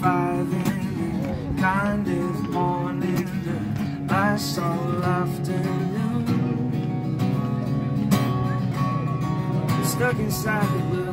5 in the kind of morning that lasts all afternoon. Stuck inside the blue